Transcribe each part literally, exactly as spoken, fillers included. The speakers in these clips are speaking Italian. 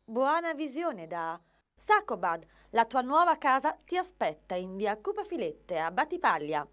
Buona visione da Sacobad, la tua nuova casa ti aspetta in via Cupafilette a Battipaglia.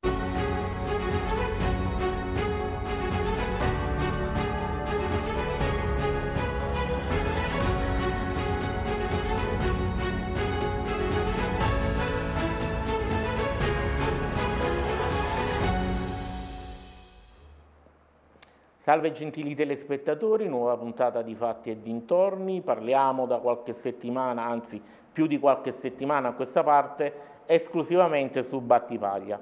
Salve gentili telespettatori, nuova puntata di Fatti e Dintorni. Parliamo da qualche settimana, anzi più di qualche settimana a questa parte, esclusivamente su Battipaglia.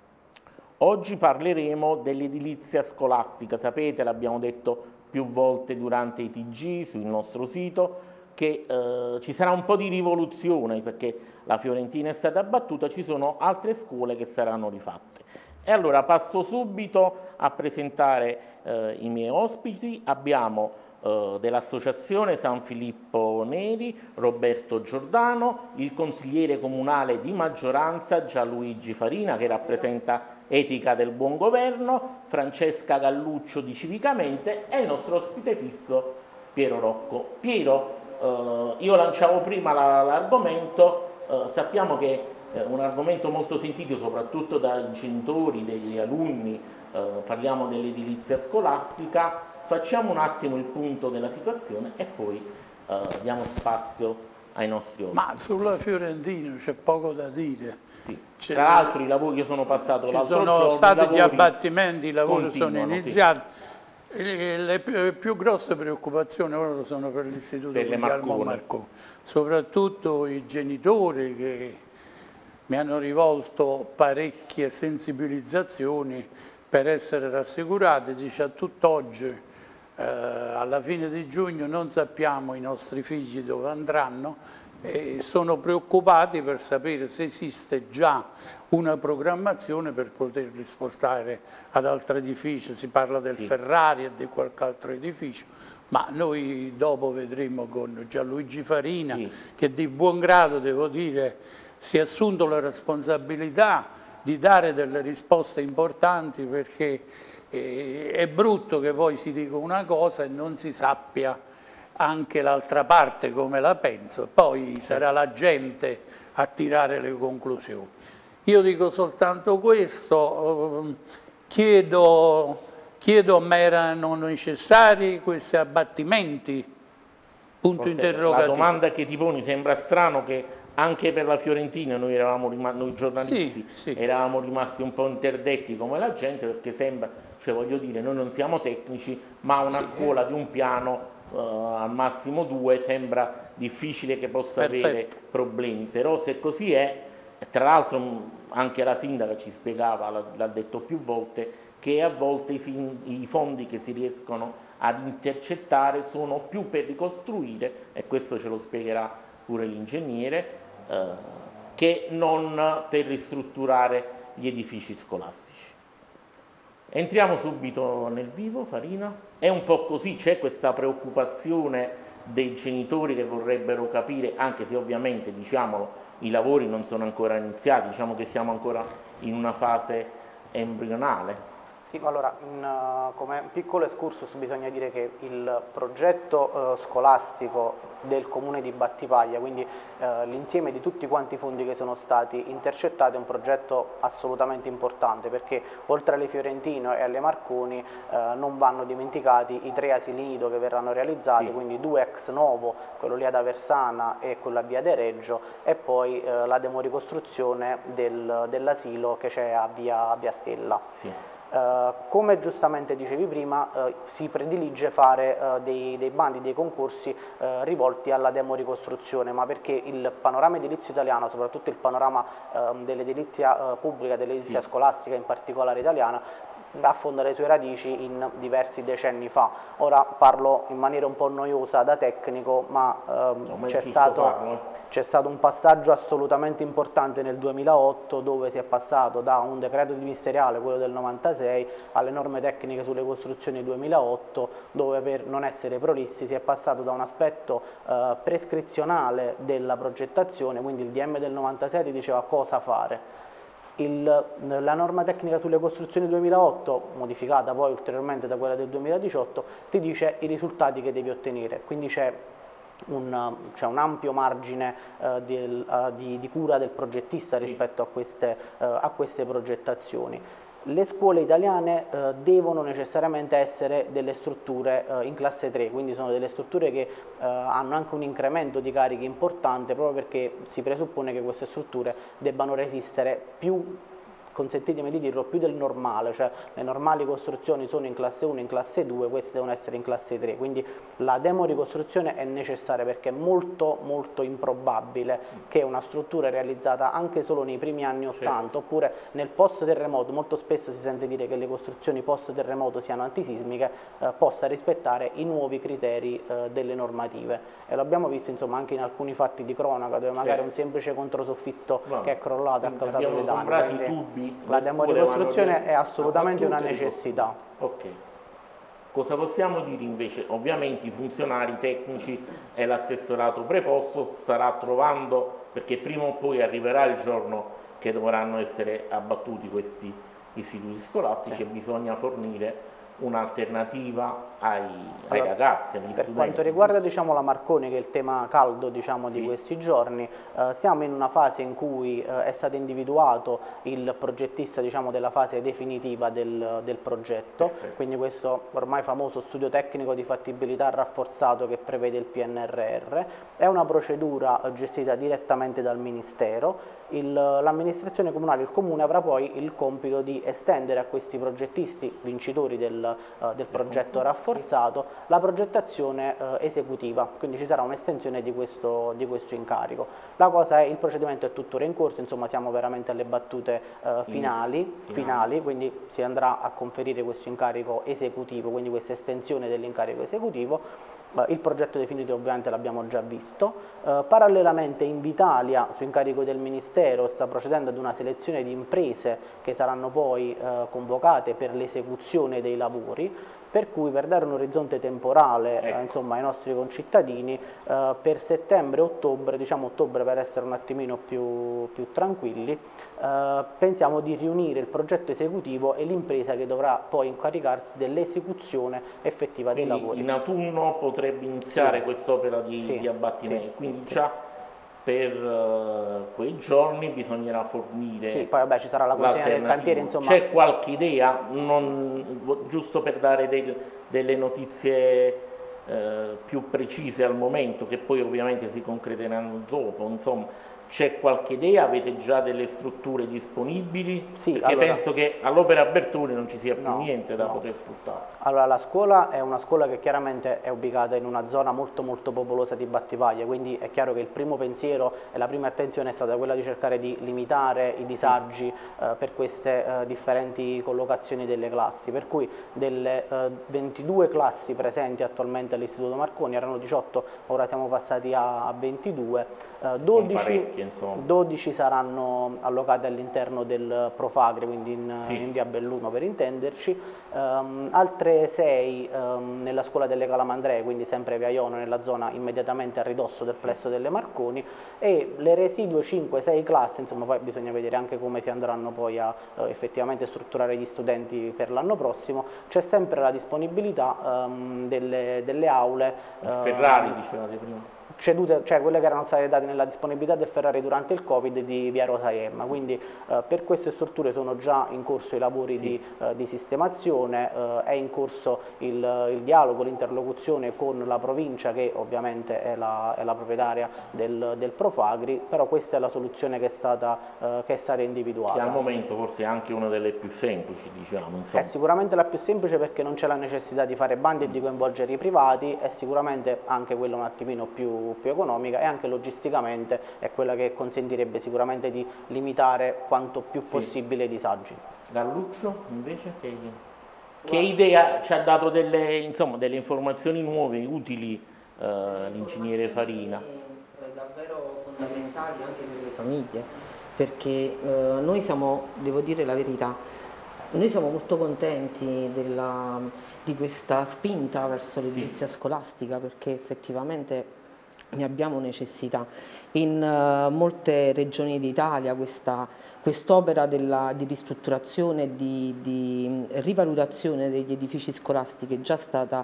Oggi parleremo dell'edilizia scolastica. Sapete, l'abbiamo detto più volte durante i T G sul nostro sito, che eh, ci sarà un po' di rivoluzione perché la Fiorentina è stata abbattuta, ci sono altre scuole che saranno rifatte. E allora passo subito a presentare eh, i miei ospiti. Abbiamo eh, dell'Associazione San Filippo Neri Roberto Giordano, il consigliere comunale di maggioranza Gianluigi Farina che rappresenta Etica del Buon Governo, Francesca Galluccio di Civicamente e il nostro ospite fisso Piero Rocco. Piero, eh, io lanciavo prima l'argomento, la, eh, sappiamo che è un argomento molto sentito soprattutto dai genitori, degli alunni, eh, parliamo dell'edilizia scolastica. Facciamo un attimo il punto della situazione e poi eh, diamo spazio ai nostri ospiti. Ma sulla Fiorentina c'è poco da dire. Sì. Tra l'altro i lavori, io sono passato l'altro giorno, ci sono stati gli abbattimenti, i lavori sono iniziati. Sì. Le, le più grosse preoccupazioni ora sono per l'istituto di Marconi, soprattutto i genitori che mi hanno rivolto parecchie sensibilizzazioni per essere rassicurati. Dice: a tutt'oggi, eh, alla fine di giugno non sappiamo i nostri figli dove andranno e sono preoccupati per sapere se esiste già una programmazione per poterli spostare ad altri edifici. Si parla del sì. Ferrari e di qualche altro edificio, ma noi dopo vedremo con Gianluigi Farina, sì. che di buon grado, devo dire, si è assunto la responsabilità di dare delle risposte importanti, perché eh, è brutto che poi si dica una cosa e non si sappia anche l'altra parte come la penso, poi sarà la gente a tirare le conclusioni. Io dico soltanto questo, chiedo, chiedo ma erano necessari questi abbattimenti? Punto Forse interrogativo. La domanda che ti poni sembra strano che anche per la Fiorentina noi, eravamo noi giornalisti sì, sì. eravamo rimasti un po' interdetti come la gente, perché sembra, cioè voglio dire, noi non siamo tecnici, ma una sì, scuola eh. di un piano uh, al massimo due sembra difficile che possa Perfetto. avere problemi, però se così è, tra l'altro anche la sindaca ci spiegava, l'ha detto più volte, che a volte i, i fondi che si riescono ad intercettare sono più per ricostruire, e questo ce lo spiegherà pure l'ingegnere, eh, che non per ristrutturare gli edifici scolastici. Entriamo subito nel vivo, Farina. È un po' così, c'è questa preoccupazione dei genitori che vorrebbero capire, anche se ovviamente, diciamolo, i lavori non sono ancora iniziati, diciamo che siamo ancora in una fase embrionale. Sì, allora, in, uh, come piccolo excursus bisogna dire che il progetto uh, scolastico del comune di Battipaglia, quindi uh, l'insieme di tutti quanti i fondi che sono stati intercettati, è un progetto assolutamente importante, perché oltre alle Fiorentine e alle Marconi uh, non vanno dimenticati i tre asili nido che verranno realizzati, sì. quindi due ex novo, quello lì ad Aversana e quello a Via de Reggio, e poi uh, la demoricostruzione del, dell'asilo che c'è a Via, a Via Stella. Sì. Uh, come giustamente dicevi prima, uh, si predilige fare uh, dei, dei bandi, dei concorsi uh, rivolti alla demoricostruzione, ma perché il panorama edilizio italiano, soprattutto il panorama uh, dell'edilizia uh, pubblica, dell'edilizia sì. scolastica in particolare italiana, affonda le sue radici in diversi decenni fa. Ora parlo in maniera un po' noiosa da tecnico, ma um, c'è stato... C'è stato un passaggio assolutamente importante nel duemilaotto, dove si è passato da un decreto ministeriale, quello del novantasei, alle norme tecniche sulle costruzioni duemilaotto, dove per non essere prolissi si è passato da un aspetto eh, prescrizionale della progettazione, quindi il D M del novantasei ti diceva cosa fare. Il, la norma tecnica sulle costruzioni duemilaotto, modificata poi ulteriormente da quella del duemiladiciotto, ti dice i risultati che devi ottenere, quindi c'è un, cioè un ampio margine eh, del, uh, di, di cura del progettista sì. rispetto a queste, uh, a queste progettazioni. Le scuole italiane eh, devono necessariamente essere delle strutture eh, in classe tre, quindi sono delle strutture che eh, hanno anche un incremento di carichi importante, proprio perché si presuppone che queste strutture debbano resistere più, consentitemi di dirlo, più del normale, cioè le normali costruzioni sono in classe uno, in classe due, queste devono essere in classe tre, quindi la demoricostruzione è necessaria perché è molto molto improbabile che una struttura realizzata anche solo nei primi anni ottanta certo. oppure nel post terremoto, molto spesso si sente dire che le costruzioni post terremoto siano antisismiche, eh, possa rispettare i nuovi criteri eh, delle normative, e lo abbiamo visto insomma anche in alcuni fatti di cronaca dove magari certo. un semplice controsoffitto no. che è crollato ha causato dei danni. La demoricostruzione è assolutamente una necessità. Ok. Cosa possiamo dire invece? Ovviamente i funzionari tecnici e l'assessorato preposto starà trovando, perché prima o poi arriverà il giorno che dovranno essere abbattuti questi istituti scolastici sì. e bisogna fornire un'alternativa ai, ai allora, ragazzi, agli per studenti. Per quanto riguarda diciamo, la Marconi, che è il tema caldo diciamo, sì. di questi giorni, eh, siamo in una fase in cui eh, è stato individuato il progettista diciamo, della fase definitiva del, del progetto, Perfetto. quindi questo ormai famoso studio tecnico di fattibilità rafforzato che prevede il P N R R, è una procedura gestita direttamente dal Ministero. L'amministrazione comunale, il comune avrà poi il compito di estendere a questi progettisti vincitori del, uh, del progetto rafforzato la progettazione uh, esecutiva, quindi ci sarà un'estensione di questo, di questo incarico. La cosa è, il procedimento è tuttora in corso, insomma siamo veramente alle battute uh, finali, finali, quindi si andrà a conferire questo incarico esecutivo, quindi questa estensione dell'incarico esecutivo. Il progetto definitivo ovviamente l'abbiamo già visto, eh, parallelamente Invitalia su incarico del Ministero sta procedendo ad una selezione di imprese che saranno poi eh, convocate per l'esecuzione dei lavori, per cui per dare un orizzonte temporale ecco. eh, insomma, ai nostri concittadini eh, per settembre-ottobre, diciamo ottobre per essere un attimino più, più tranquilli, eh, pensiamo di riunire il progetto esecutivo e l'impresa che dovrà poi incaricarsi dell'esecuzione effettiva quindi dei lavori. In autunno potrebbe iniziare sì. quest'opera di, sì. di abbattimento, sì. quindi sì. già per uh, quei giorni bisognerà fornire. Sì, poi vabbè ci sarà la consegna del cantiere, insomma. C'è qualche idea, non, giusto per dare dei, delle notizie eh, più precise al momento, che poi ovviamente si concretizeranno dopo, insomma, c'è qualche idea? Avete già delle strutture disponibili? Sì, perché allora, penso che all'Opera Bertoni non ci sia più no, niente da no. poter sfruttare. Allora la scuola è una scuola che chiaramente è ubicata in una zona molto molto popolosa di Battipaglia, quindi è chiaro che il primo pensiero e la prima attenzione è stata quella di cercare di limitare i disagi sì. eh, per queste eh, differenti collocazioni delle classi, per cui delle eh, ventidue classi presenti attualmente all'Istituto Marconi erano diciotto, ora siamo passati a, a ventidue. Uh, dodici, dodici saranno allocate all'interno del Profagre, quindi in, sì. in via Belluno per intenderci, um, altre sei um, nella scuola delle Calamandree, quindi sempre via Iono, nella zona immediatamente a ridosso del plesso delle Marconi, e le residue cinque sei classi, insomma poi bisogna vedere anche come si andranno poi a uh, effettivamente strutturare gli studenti per l'anno prossimo. C'è sempre la disponibilità um, delle, delle aule. Il Ferrari uh, dicevate prima. Cedute, cioè quelle che erano state date nella disponibilità del Ferrari durante il Covid di via Rosaemma, quindi eh, per queste strutture sono già in corso i lavori sì. di, eh, di sistemazione, eh, è in corso il, il dialogo, l'interlocuzione con la provincia che ovviamente è la, è la proprietaria del, del Profagri, però questa è la soluzione che è stata, eh, che è stata individuata. Che al momento forse è anche una delle più semplici, diciamo. Insomma. È sicuramente la più semplice perché non c'è la necessità di fare bandi e di coinvolgere i privati, è sicuramente anche quella un attimino più più economica e anche logisticamente è quella che consentirebbe sicuramente di limitare quanto più possibile sì. i disagi. Galluccio invece che, che idea ci ha dato delle, insomma, delle informazioni nuove, utili uh, l'ingegnere Farina? Davvero fondamentali anche per le famiglie, perché uh, noi siamo, devo dire la verità, noi siamo molto contenti della, di questa spinta verso l'edilizia sì. scolastica, perché effettivamente ne abbiamo necessità. In uh, molte regioni d'Italia questa quest'opera di ristrutturazione e di, di rivalutazione degli edifici scolastici è già stata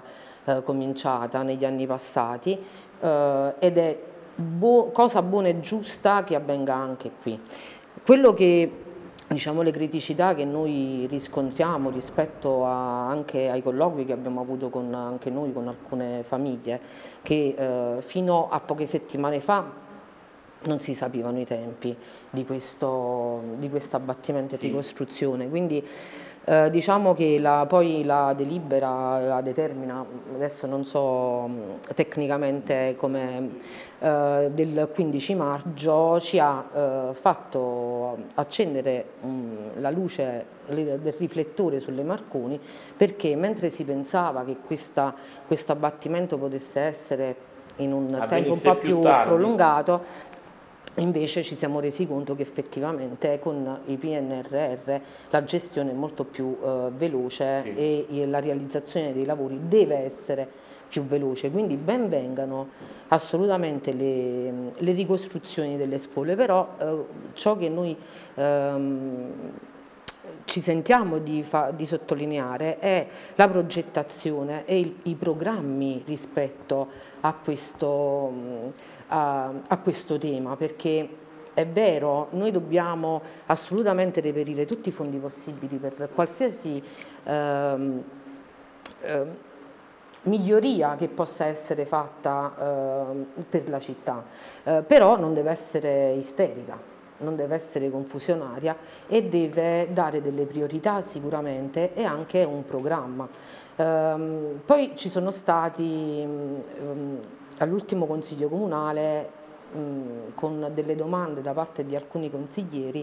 eh, cominciata negli anni passati eh, ed è bu- cosa buona e giusta che avvenga anche qui. Quello che, diciamo, le criticità che noi riscontriamo rispetto a, anche ai colloqui che abbiamo avuto con, anche noi con alcune famiglie, che eh, fino a poche settimane fa non si sapevano i tempi di questo di questo abbattimento e sì. ricostruzione, quindi eh, diciamo che la, poi la delibera la determina, adesso non so mh, tecnicamente come, eh, del quindici maggio ci ha eh, fatto accendere mh, la luce del riflettore sulle Marconi, perché mentre si pensava che questo abbattimento potesse essere in un Avvenisse tempo un po' più, più prolungato, invece ci siamo resi conto che effettivamente con i P N R R la gestione è molto più eh, veloce, sì, e la realizzazione dei lavori deve essere più veloce, quindi ben vengano assolutamente le, le ricostruzioni delle scuole, però eh, ciò che noi ehm, ci sentiamo di, fa, di sottolineare è la progettazione e il, i programmi rispetto a questo, a, a questo tema, perché è vero, noi dobbiamo assolutamente reperire tutti i fondi possibili per qualsiasi ehm, ehm, miglioria che possa essere fatta eh, per la città, eh, però non deve essere isterica, non deve essere confusionaria e deve dare delle priorità sicuramente e anche un programma. Ehm, poi ci sono stati um, all'ultimo Consiglio Comunale um, con delle domande da parte di alcuni consiglieri,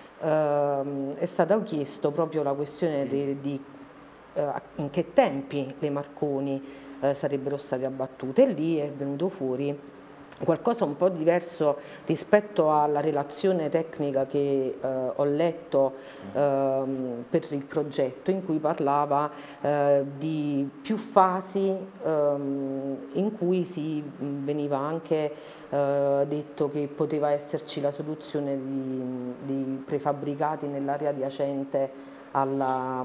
um, è stato chiesto proprio la questione di, di uh, in che tempi le Marconi uh, sarebbero state abbattute, e lì è venuto fuori qualcosa un po' diverso rispetto alla relazione tecnica che eh, ho letto eh, per il progetto, in cui parlava eh, di più fasi eh, in cui si veniva anche eh, detto che poteva esserci la soluzione di, di prefabbricati nell'area adiacente alla,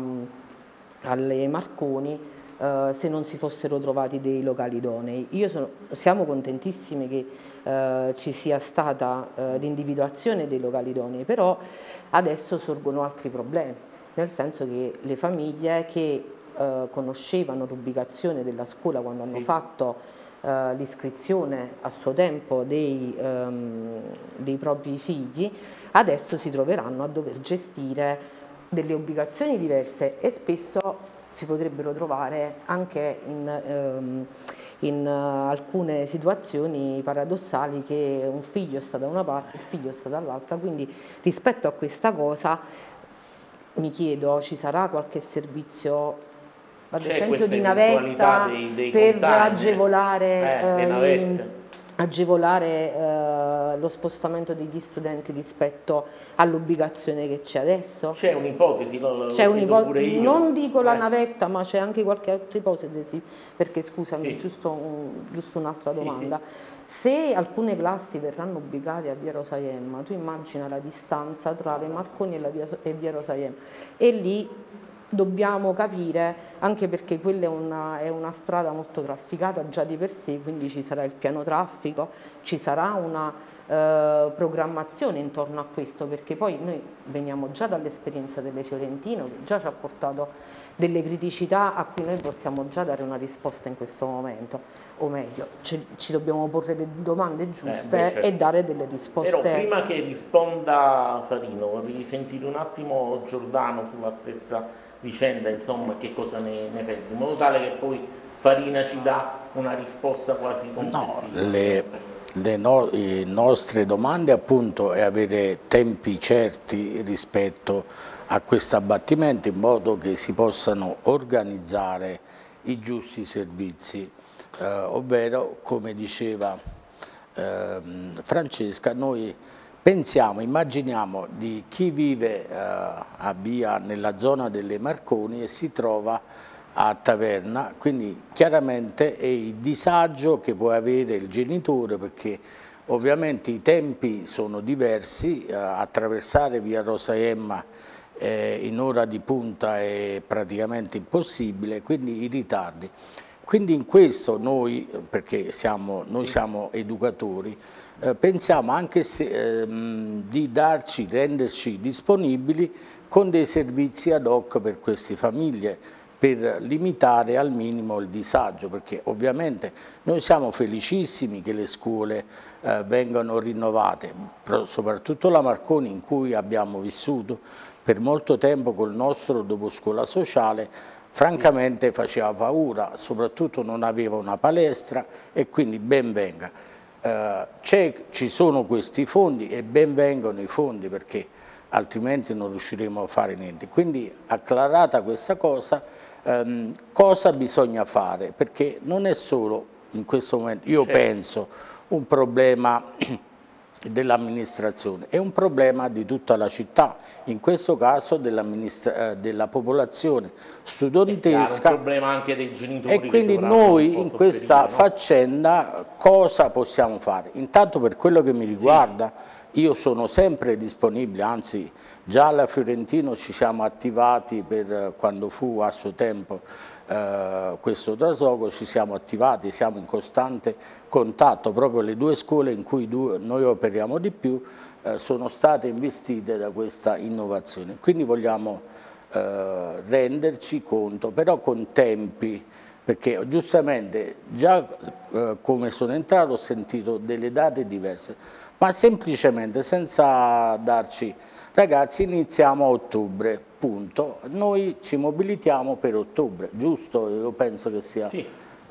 alle Marconi, Uh, se non si fossero trovati dei locali idonei. Io sono, siamo contentissimi che uh, ci sia stata uh, l'individuazione dei locali idonei, però adesso sorgono altri problemi, nel senso che le famiglie che uh, conoscevano l'ubicazione della scuola quando, sì, hanno fatto uh, l'iscrizione a suo tempo dei, um, dei propri figli, adesso si troveranno a dover gestire delle ubicazioni diverse e spesso si potrebbero trovare anche in, ehm, in uh, alcune situazioni paradossali che un figlio sta da una parte, il figlio sta dall'altra, quindi rispetto a questa cosa mi chiedo, ci sarà qualche servizio ad esempio di navetta dei, dei per container, agevolare eh, eh, i, agevolare eh, lo spostamento degli studenti rispetto all'ubicazione che c'è adesso? C'è un'ipotesi, c'è un'ipotesi, non dico la eh. navetta, ma c'è anche qualche altra ipotesi, perché scusami, sì, giusto, un, giusto un'altra domanda. Sì, sì. Se alcune classi verranno ubicate a via Rosaemma, tu immagina la distanza tra le Marconi e, la via, e via Rosaemma, e lì dobbiamo capire, anche perché quella è una, è una strada molto trafficata già di per sé, quindi ci sarà il piano traffico, ci sarà una eh, programmazione intorno a questo, perché poi noi veniamo già dall'esperienza delle Fiorentino, che già ci ha portato delle criticità a cui noi possiamo già dare una risposta in questo momento, o meglio, ci, ci dobbiamo porre le domande giuste eh, beh, certo. e dare delle risposte. Però prima che risponda Farino, vorrei sentire un attimo Giordano sulla stessa vicenda, insomma, che cosa ne, ne pensi, in modo tale che poi Farina ci dà una risposta quasi complessiva. No, le, le no, le nostre domande appunto è avere tempi certi rispetto a questo abbattimento, in modo che si possano organizzare i giusti servizi, eh, ovvero, come diceva eh, Francesca, noi pensiamo, immaginiamo di chi vive eh, a via nella zona delle Marconi e si trova a Taverna, quindi chiaramente è il disagio che può avere il genitore, perché ovviamente i tempi sono diversi, eh, attraversare via Rosaemma eh, in ora di punta è praticamente impossibile, quindi i ritardi. quindi in questo noi, perché siamo, noi sì. siamo educatori, eh, pensiamo anche se, ehm, di darci, renderci disponibili con dei servizi ad hoc per queste famiglie, per limitare al minimo il disagio, perché ovviamente noi siamo felicissimi che le scuole eh, vengano rinnovate, soprattutto la Marconi in cui abbiamo vissuto per molto tempo col nostro dopo scuola sociale, francamente sì. faceva paura, soprattutto non aveva una palestra e quindi ben venga. Eh, ci sono questi fondi e ben vengono i fondi perché altrimenti non riusciremo a fare niente. Quindi acclarata questa cosa, ehm, cosa bisogna fare? Perché non è solo in questo momento, io certo. penso, un problema dell'amministrazione, è un problema di tutta la città, in questo caso della, della popolazione studentesca. È un problema anche dei genitori. E quindi noi in questa no? faccenda cosa possiamo fare? Intanto per quello che mi riguarda, sì. io sono sempre disponibile, anzi già alla Fiorentino ci siamo attivati per quando fu a suo tempo eh, questo trasloco, ci siamo attivati, siamo in costante contatto, proprio le due scuole in cui due, noi operiamo di più eh, sono state investite da questa innovazione, quindi vogliamo eh, renderci conto, però con tempi, perché giustamente già eh, come sono entrato ho sentito delle date diverse, ma semplicemente senza darci, ragazzi iniziamo a ottobre, punto, noi ci mobilitiamo per ottobre, giusto? Io penso che sia sì.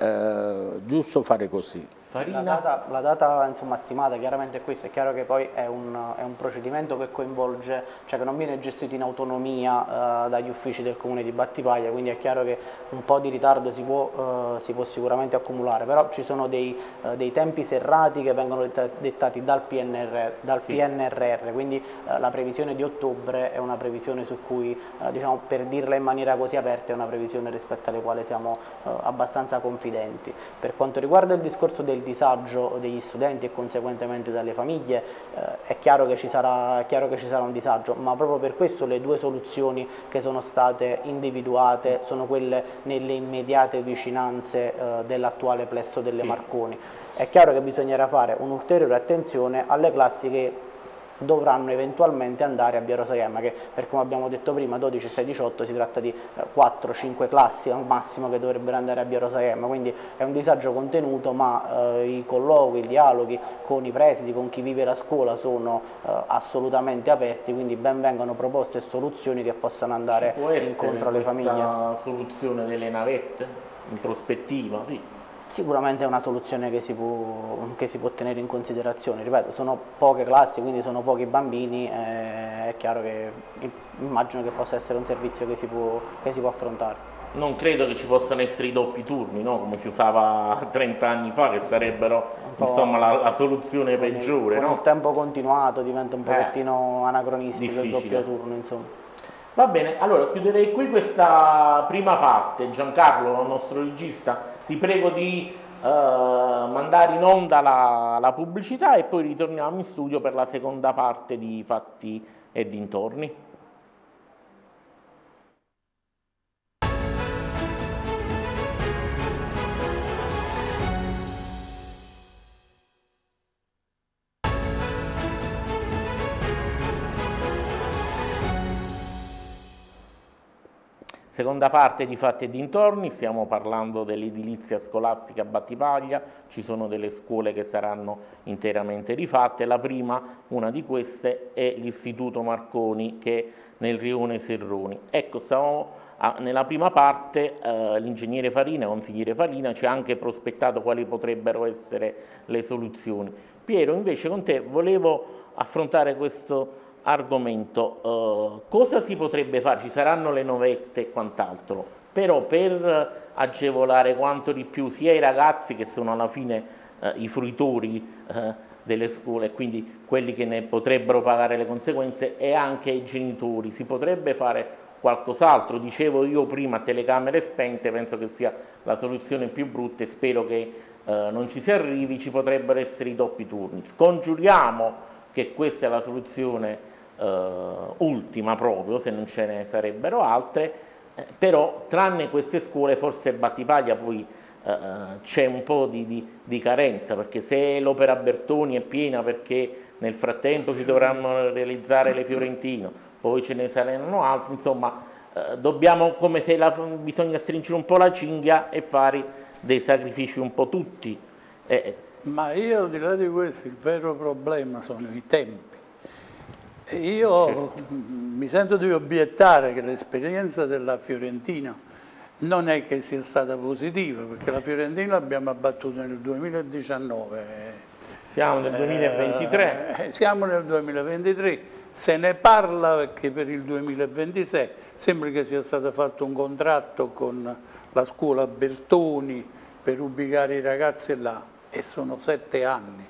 eh, giusto fare così. La data, la data insomma, stimata chiaramente è questa, è chiaro che poi è un, è un procedimento che coinvolge, cioè che non viene gestito in autonomia eh, dagli uffici del comune di Battipaglia, quindi è chiaro che un po' di ritardo si può, eh, si può sicuramente accumulare, però ci sono dei, eh, dei tempi serrati che vengono dettati dal P N R R, dal sì. P N R R, quindi eh, la previsione di ottobre è una previsione su cui, eh, diciamo, per dirla in maniera così aperta, è una previsione rispetto alle quali siamo eh, abbastanza confidenti. Per quanto riguarda il discorso del disagio degli studenti e conseguentemente dalle famiglie, eh, è, chiaro che ci sarà, è chiaro che ci sarà un disagio, ma proprio per questo le due soluzioni che sono state individuate sono quelle nelle immediate vicinanze eh, dell'attuale plesso delle sì. Marconi. È chiaro che bisognerà fare un'ulteriore attenzione alle classi che dovranno eventualmente andare a Via Rosaiemma, che per come abbiamo detto prima dodici, sei, diciotto si tratta di quattro cinque classi al massimo che dovrebbero andare a Via Rosaiemma, quindi è un disagio contenuto, ma eh, i colloqui, i dialoghi con i presidi, con chi vive la scuola sono eh, assolutamente aperti, quindi ben vengano proposte e soluzioni che possano andare incontro alle famiglie. La soluzione delle navette in prospettiva? Sì. Sicuramente è una soluzione che si, può, che si può tenere in considerazione, ripeto, sono poche classi, quindi sono pochi bambini, eh, è chiaro che immagino che possa essere un servizio che si può, che si può affrontare. Non credo che ci possano essere i doppi turni, no? Come si usava trenta anni fa, che sarebbero insomma, la, la soluzione con peggiore. Il, no? Con il tempo continuato diventa un pochettino eh, anacronistico il doppio turno, insomma. Va bene, allora chiuderei qui questa prima parte. Giancarlo, il nostro regista, ti prego di uh, mandare in onda la, la pubblicità e poi ritorniamo in studio per la seconda parte di Fatti e dintorni. Seconda parte di Fatti e dintorni, stiamo parlando dell'edilizia scolastica a Battipaglia, ci sono delle scuole che saranno interamente rifatte, la prima, una di queste, è l'Istituto Marconi che è nel rione Serroni. Ecco, stiamo, a, nella prima parte eh, l'ingegnere Farina, consigliere Farina, ci ha anche prospettato quali potrebbero essere le soluzioni. Piero, invece con te volevo affrontare questo argomento, uh, cosa si potrebbe fare? Ci saranno le novette e quant'altro, però per agevolare quanto di più sia i ragazzi che sono alla fine uh, i fruitori uh, delle scuole, quindi quelli che ne potrebbero pagare le conseguenze, e anche i genitori, si potrebbe fare qualcos'altro? Dicevo io prima telecamere spente, penso che sia la soluzione più brutta e spero che uh, non ci si arrivi, ci potrebbero essere i doppi turni. Scongiuriamo che questa è la soluzione Uh, ultima proprio, se non ce ne sarebbero altre, eh, però tranne queste scuole forse Battipaglia poi eh, c'è un po' di, di, di carenza, perché se l'opera Bertoni è piena perché nel frattempo si dovranno realizzare le Fiorentino, poi ce ne saranno altri, insomma eh, dobbiamo, come se la, bisogna stringere un po' la cinghia e fare dei sacrifici un po' tutti. Eh, Ma io, al di là di questo, il vero problema sono i tempi. E io certo. mi sento di obiettare che l'esperienza della Fiorentina non è che sia stata positiva, perché la Fiorentina l'abbiamo abbattuta nel duemiladiciannove. Siamo nel duemilaventitré. Eh, siamo nel duemilaventitré, se ne parla perché per il duemilaventisei sembra che sia stato fatto un contratto con la scuola Bertoni per ubicare i ragazzi là, e sono sette anni.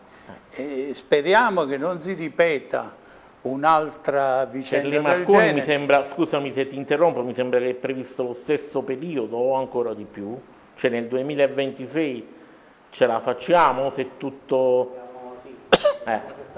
E speriamo che non si ripeta un'altra vicenda per le del Marconi genere. Mi sembra, scusami se ti interrompo, mi sembra che è previsto lo stesso periodo o ancora di più, cioè nel duemilaventisei ce la facciamo se tutto... Eh.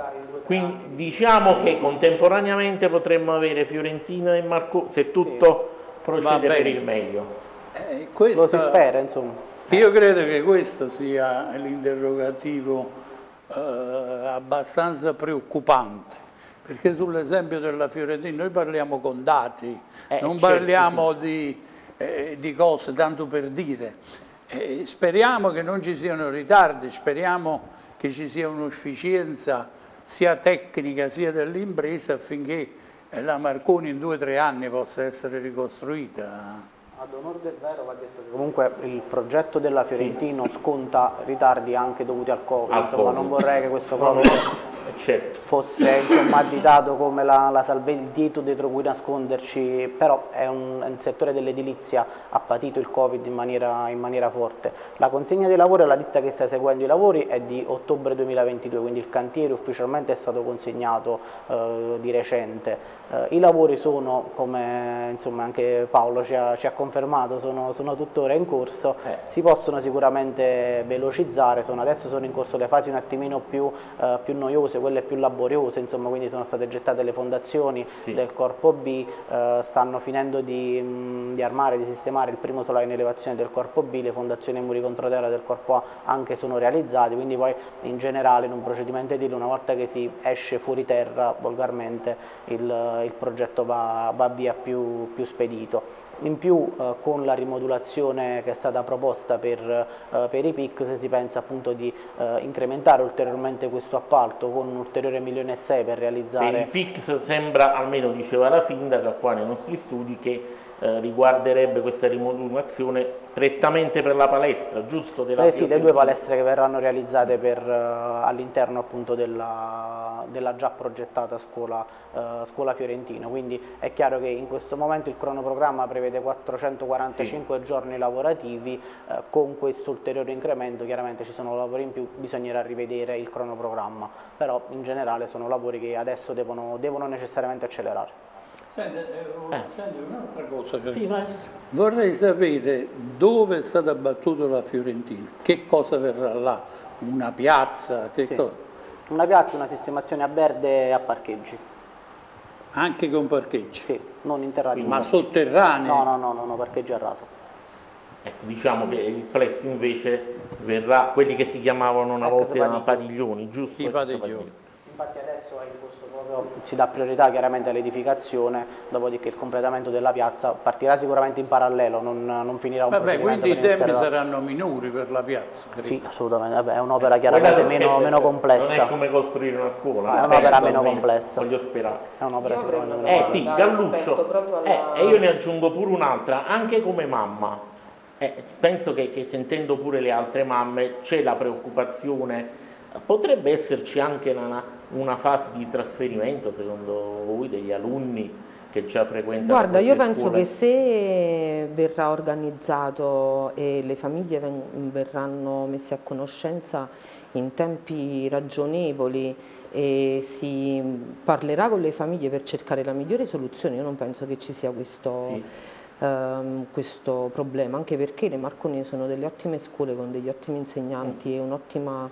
Quindi diciamo che contemporaneamente potremmo avere Fiorentina e Marconi se tutto procede per il meglio. Eh, questa, Lo si spera, insomma. Io credo che questo sia l'interrogativo eh, abbastanza preoccupante, perché sull'esempio della Fiorentina noi parliamo con dati, eh, non certo, parliamo sì. di, eh, di cose tanto per dire. Eh, speriamo che non ci siano ritardi, speriamo che ci sia un'efficienza sia tecnica sia dell'impresa affinché la Marconi in due o tre anni possa essere ricostruita. Ad onor del vero va detto che comunque il progetto della Fiorentino sì. sconta ritardi anche dovuti al Covid, al insomma COVID. Non vorrei che questo Covid certo. fosse insomma, additato come la, la salve, il dito dietro cui nasconderci, però è un, un settore dell'edilizia, ha patito il Covid in maniera, in maniera forte. La consegna dei lavori alla ditta che sta seguendo i lavori è di ottobre duemilaventidue, quindi il cantiere ufficialmente è stato consegnato eh, di recente. Eh, I lavori sono, come insomma, anche Paolo ci ha, ci ha confermato, sono, sono tuttora in corso, eh. si possono sicuramente velocizzare, sono, adesso sono in corso le fasi un attimino più, eh, più noiose, quelle più laboriose, insomma, quindi sono state gettate le fondazioni sì. del corpo B, eh, stanno finendo di, mh, di armare, di sistemare il primo solaio in elevazione del corpo B, le fondazioni e muri controterra del corpo A anche sono realizzati, quindi poi in generale in un procedimento edile una volta che si esce fuori terra, volgarmente il il progetto va, va via più, più spedito. In più eh, con la rimodulazione che è stata proposta per, eh, per i P I C, se si pensa appunto di eh, incrementare ulteriormente questo appalto con un ulteriore milione e sei per realizzare... Per i P I C sembra, almeno diceva la sindaca qua nei nostri studi, che eh, riguarderebbe questa rimodulazione prettamente per la palestra, giusto? Della eh sì, le due palestre che verranno realizzate per, uh, all'interno appunto della, della già progettata scuola, uh, scuola Fiorentina, quindi è chiaro che in questo momento il cronoprogramma prevede quattrocentoquarantacinque sì. giorni lavorativi, uh, con questo ulteriore incremento chiaramente ci sono lavori in più, bisognerà rivedere il cronoprogramma, però in generale sono lavori che adesso devono, devono necessariamente accelerare. Senti, eh, senti un'altra cosa, sì, vorrei sapere dove è stata abbattuta la Fiorentina, che cosa verrà là, una piazza, che sì. cosa? Una piazza, una sistemazione a verde e a parcheggi. Anche con parcheggi? Sì, non interrati. Ma sotterranei? No, no, no, no, no, parcheggi a raso. Ecco, diciamo che il plesso invece verrà, quelli che si chiamavano una volta padiglioni. padiglioni, giusto? I padiglioni. Infatti adesso è in corso proprio, si dà priorità chiaramente all'edificazione, dopodiché il completamento della piazza partirà sicuramente in parallelo, non, non finirà un Vabbè, quindi i tempi da... saranno minori per la piazza. Credo. Sì, assolutamente, Vabbè, è un'opera chiaramente meno, meno complessa. Non è come costruire una scuola. Ah, è un'opera meno complessa. Voglio sperare. È un'opera sicuramente meno Eh complessa. sì, Galluccio, alla... eh, e io ne aggiungo pure un'altra, anche come mamma. Eh, penso che, che sentendo pure le altre mamme c'è la preoccupazione. Potrebbe esserci anche una, una fase di trasferimento, secondo voi, degli alunni che già frequentano Guarda, io penso scuole? che se verrà organizzato e le famiglie verranno messe a conoscenza in tempi ragionevoli e si parlerà con le famiglie per cercare la migliore soluzione, io non penso che ci sia questo... Sì. Um, questo problema, anche perché le Marconi sono delle ottime scuole con degli ottimi insegnanti mm. e un'ottima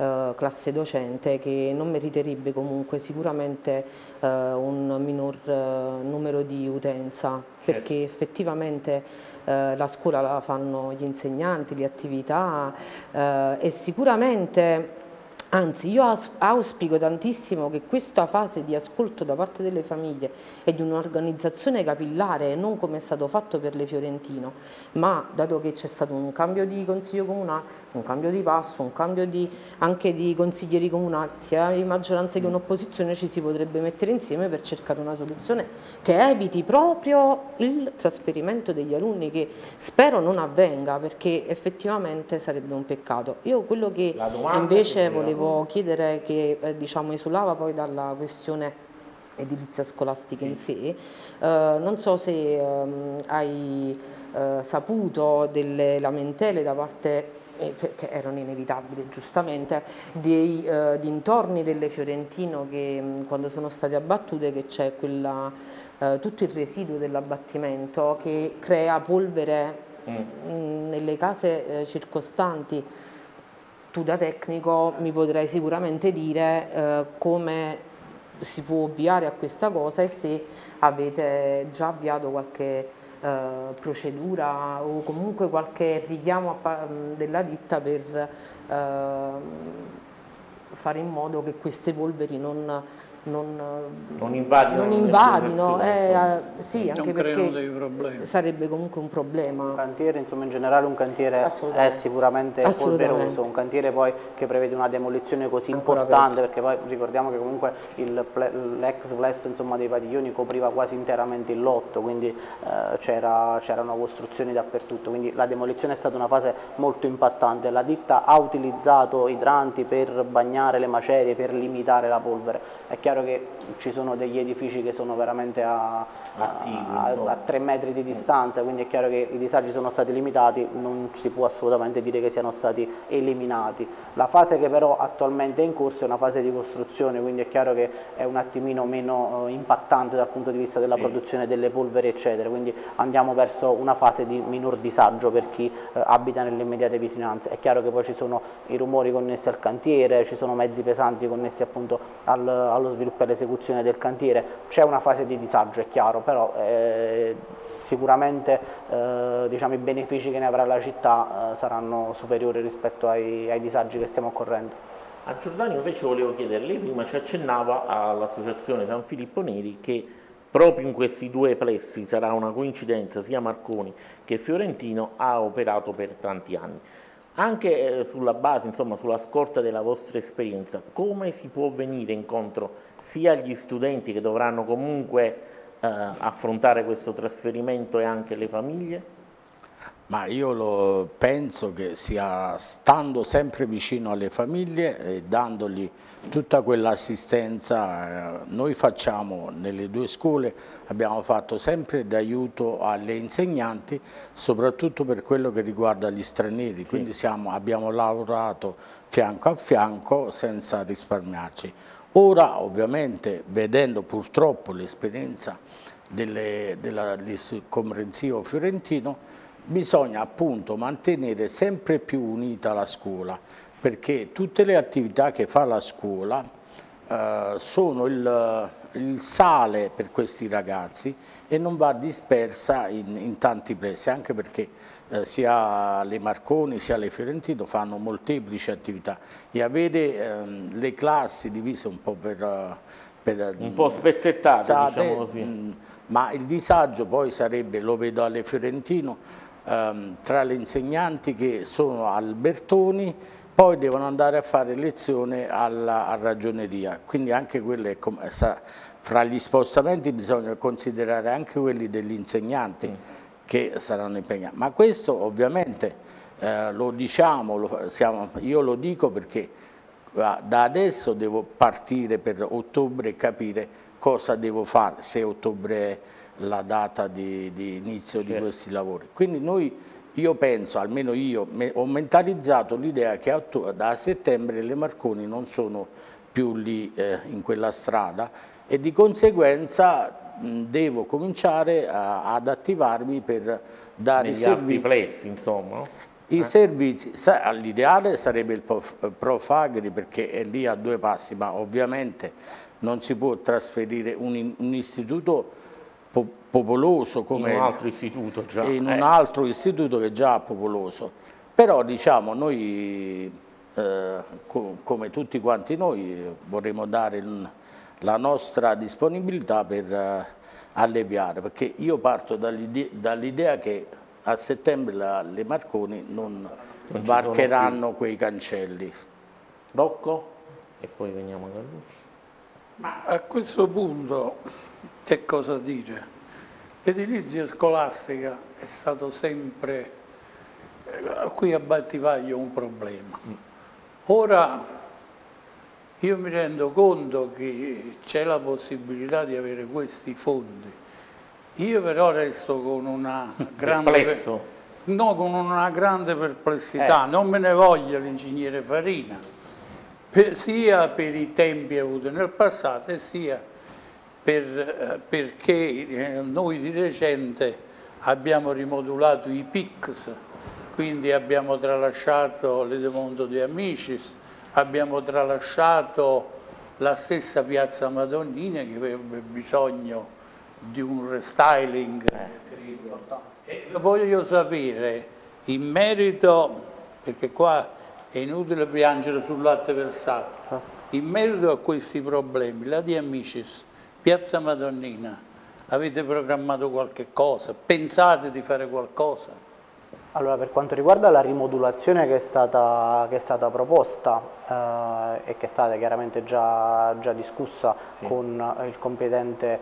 eh, classe docente, che non meriterebbe comunque sicuramente eh, un minor eh, numero di utenza, perché effettivamente eh, la scuola la fanno gli insegnanti, le attività eh, e sicuramente, anzi io auspico tantissimo che questa fase di ascolto da parte delle famiglie e di un'organizzazione capillare, non come è stato fatto per le Fiorentino, ma dato che c'è stato un cambio di consiglio comunale, un cambio di passo, un cambio di, anche di consiglieri comunali, sia in maggioranza che in opposizione, ci si potrebbe mettere insieme per cercare una soluzione che eviti proprio il trasferimento degli alunni, che spero non avvenga, perché effettivamente sarebbe un peccato. Io quello che invece volevo chiedere, che eh, diciamo esulava poi dalla questione edilizia scolastica in sé, eh, non so se ehm, hai eh, saputo delle lamentele da parte, eh, che, che erano inevitabili giustamente, dei eh, dintorni delle Fiorentino, che mh, quando sono state abbattute, che c'è quella eh, tutto il residuo dell'abbattimento che crea polvere mm. mh, nelle case eh, circostanti. Tu da tecnico mi potrai sicuramente dire eh, come si può ovviare a questa cosa e se avete già avviato qualche eh, procedura o comunque qualche richiamo a, della ditta per eh, fare in modo che queste polveri non, non, non invadino, non invadino eh, sì, anche non perché dei problemi. Sarebbe comunque un problema. Un cantiere, insomma, in generale un cantiere è sicuramente polveroso, un cantiere poi che prevede una demolizione così Ancora importante, peggio. perché poi ricordiamo che comunque l'ex flex, insomma, dei padiglioni copriva quasi interamente il lotto, quindi eh, c'erano costruzioni dappertutto, quindi la demolizione è stata una fase molto impattante. La ditta ha utilizzato idranti per bagnare le macerie, per limitare la polvere. È chiaro che ci sono degli edifici che sono veramente a, Attivi, a, a tre metri di distanza, quindi è chiaro che i disagi sono stati limitati, non si può assolutamente dire che siano stati eliminati. La fase che però attualmente è in corso è una fase di costruzione, quindi è chiaro che è un attimino meno eh, impattante dal punto di vista della sì. produzione delle polveri eccetera, quindi andiamo verso una fase di minor disagio per chi eh, abita nelle immediate vicinanze. È chiaro che poi ci sono i rumori connessi al cantiere, ci sono mezzi pesanti connessi appunto al, allo sviluppo e all'esecuzione del cantiere, c'è una fase di disagio, è chiaro, però eh, sicuramente eh, diciamo, i benefici che ne avrà la città eh, saranno superiori rispetto ai, ai disagi che stiamo correndo. A Giordano invece volevo chiedere, lei prima ci accennava all'associazione San Filippo Neri, che proprio in questi due plessi, sarà una coincidenza, sia Marconi che Fiorentino ha operato per tanti anni. Anche eh, sulla base, insomma, sulla scorta della vostra esperienza, come si può venire incontro sia agli studenti che dovranno comunque eh, affrontare questo trasferimento e anche le famiglie? Ma io lo penso che sia stando sempre vicino alle famiglie e dandogli tutta quell'assistenza. Noi facciamo nelle due scuole, abbiamo fatto sempre d'aiuto alle insegnanti, soprattutto per quello che riguarda gli stranieri, quindi siamo, abbiamo lavorato fianco a fianco senza risparmiarci. Ora ovviamente, vedendo purtroppo l'esperienza del comprensivo fiorentino, bisogna appunto mantenere sempre più unita la scuola, perché tutte le attività che fa la scuola eh, sono il, il sale per questi ragazzi e non va dispersa in, in tanti plessi, anche perché eh, sia le Marconi sia le Fiorentino fanno molteplici attività e avere ehm, le classi divise un po' per... per un po' spezzettate, diciamo così. Mh, ma il disagio poi sarebbe, lo vedo alle Fiorentino, ehm, tra le insegnanti che sono al Bertoni, poi devono andare a fare lezione alla, a ragioneria, quindi anche quelle, fra gli spostamenti bisogna considerare anche quelli degli insegnanti mm. che saranno impegnati. Ma questo ovviamente eh, lo diciamo, lo, siamo, io lo dico perché da adesso devo partire per ottobre e capire cosa devo fare, se ottobre è la data di, di inizio certo. di questi lavori. Quindi noi, io penso, almeno io, me, ho mentalizzato l'idea che a, da settembre le Marconi non sono più lì eh, in quella strada e di conseguenza mh, devo cominciare a, ad attivarmi per dare negli servizi. altri plessi, insomma. I eh. servizi, all'ideale sarebbe il Profagri perché è lì a due passi, ma ovviamente non si può trasferire un, un istituto po popoloso come in un altro istituto già. in eh. un altro istituto che è già popoloso. Però diciamo noi, eh, co come tutti quanti noi, vorremmo dare il, la nostra disponibilità per eh, alleviare, perché io parto dall'idea dall che a settembre la, le Marconi non, non varcheranno quei cancelli. Rocco? E poi veniamo a Galluccio. Ma a questo punto che cosa dire? L'edilizia scolastica è stato sempre eh, qui a Battivaglio un problema. Ora io mi rendo conto che c'è la possibilità di avere questi fondi. Io però resto con una grande, Perplesso. no, con una grande perplessità, Eh. non me ne voglia l'ingegnere Farina, per, sia per i tempi avuti nel passato e sia per, eh, perché eh, noi di recente abbiamo rimodulato i P I C S, quindi abbiamo tralasciato l'Edemondo De Amicis, abbiamo tralasciato la stessa Piazza Madonnina che avrebbe bisogno di un restyling, e lo voglio sapere in merito, perché qua è inutile piangere sul latte versato, in merito a questi problemi, la De Amicis, Piazza Madonnina, avete programmato qualche cosa? Pensate di fare qualcosa? Allora, per quanto riguarda la rimodulazione che è stata, che è stata proposta eh, e che è stata chiaramente già, già discussa sì. con il competente,